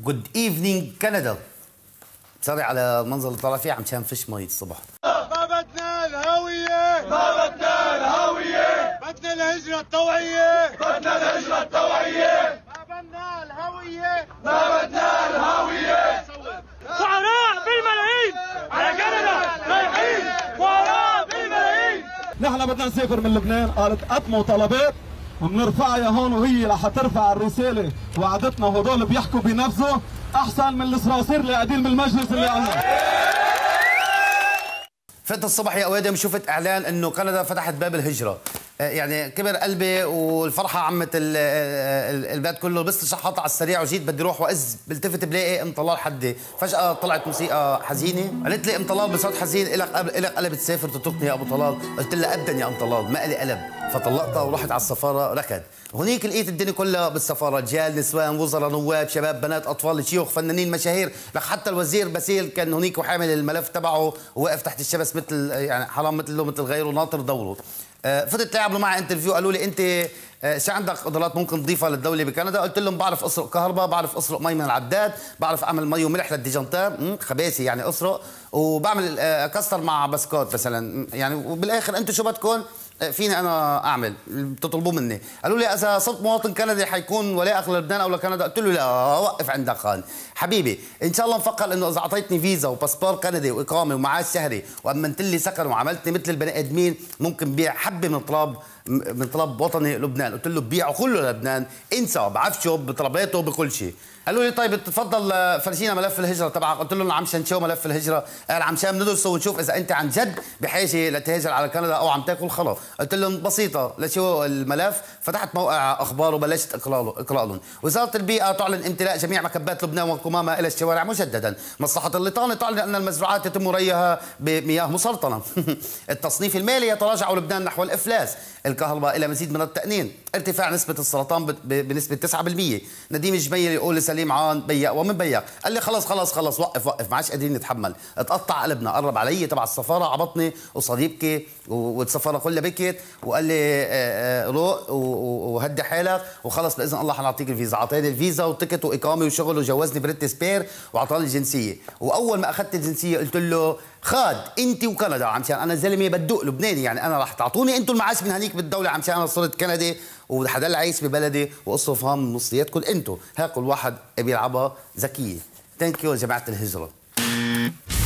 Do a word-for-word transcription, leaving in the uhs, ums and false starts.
جود ايفنينج كندا. سوري على المنظر اللي طالع فيه، عم شان فيش مي الصبح. ما بدنا الهوية، ما بدنا الهوية، بدنا الهجرة الطوعية، بدنا الهجرة الطوعية، ما بدنا الهوية، ما بدنا الهوية. فقراء بالملايين على كندا رايحين، فقراء بالملايين. نحن بدنا نسافر من لبنان، قالت قدموا طلبات وبنرفعها هون، وهي رح ترفع الرسالة. وعدتنا هدول بيحكوا بنفسه أحسن من الصراصير اللي قاعدين بالمجلس اللي عنا. فقت الصبح يا اوادم شفت اعلان انه كندا فتحت باب الهجره، يعني كبر قلبي والفرحه عمت البلد كله. بس شحطت على السريع وجيت بدي اروح واز بلتفت بلاقي ام طلال حدي، فجاه طلعت موسيقى حزينه، قالت لي ام طلال بصوت حزين الك الك قلب تسافر تتركني يا ابو طلال؟ قلت لها ابدا يا ام طلال ما لي قلب، فطلقتها ورحت على السفاره ركض. هونيك لقيت الدنيا كلها بالسفاره، رجال نسوان وزراء نواب شباب بنات اطفال شيوخ فنانين مشاهير، لك حتى الوزير باسيل كان هونيك وحامل الملف تبعه وواقف تحت الشمس مثل يعني حرام مثله مثل غيره ناطر دوره. فتت لعبوا معي انترفيو، قالوا لي انت شو عندك قدرات ممكن تضيفها للدوله بكندا؟ قلت لهم بعرف اسرق كهرباء، بعرف اسرق مي من العداد، بعرف اعمل مي وملح للديجانتار، خباثي يعني اسرق، وبعمل اكسر مع بسكوت مثلا يعني. وبالاخر انتم شو بدكم فيني انا اعمل بتطلبوه مني؟ قالوا لي اذا صرت مواطن كندي حيكون ولاء اخ لبنان او لكندا؟ قلت له لا وقف عندك خان حبيبي، ان شاء الله نفكر انه اذا اعطيتني فيزا وباسبور كندي واقامه ومعاش شهري وامنت لي سكن وعملتني مثل البني ادمين ممكن بيع حبه من طلاب من طلب وطني لبنان. قلت له بيعه كله لبنان، انسى بعفشه بطلباته بكل شيء. قالوا لي طيب تفضل فرجينا ملف الهجره تبعك. قلت لهم عم شان شو ملف الهجره؟ قال عم شان ندرسه ونشوف اذا انت عن جد بحاجه لتهاجر على كندا او عم تاكل خلص. قلت لهم بسيطه، لشو الملف؟ فتحت موقع اخبار وبلشت اقرا لهم. وزاره البيئه تعلن امتلاء جميع مكبات لبنان وقمامها الى الشوارع مجددا. مصلحه الليطانه تعلن ان المزروعات يتم ريها بمياه مسرطنه. التصنيف المالي يتراجع لبنان نحو الافلاس. الكهرباء الى مزيد من التأنين. ارتفاع نسبه السرطان بنسبه تسعة بالمئة. نديم الجميل يقول لسليم عان بيق ومن بيق، قال لي خلص خلص خلص وقف وقف ما عادش قادرين نتحمل. اتقطع قلبنا، قرب علي تبع السفاره عبطني وصار يبكي والسفاره كلها بكت وقال لي روق وهدي حالك وخلص باذن الله حنعطيك الفيزا. اعطاني الفيزا وتكت واقامه وشغل وجوزني بريت سبير واعطاني الجنسيه. واول ما اخذت الجنسيه قلت له خاد انت وكندا عمشان انا زلمه بدق لبناني، يعني انا رح تعطوني انتم المعاش من هنيك بالدوله عمشان انا صرت كندي وحدل عايش ببلدي واصرف هام من مصرياتكم انتم. هاكل واحد بيلعبها ذكيه. ثانك يو يا جماعه الهجره.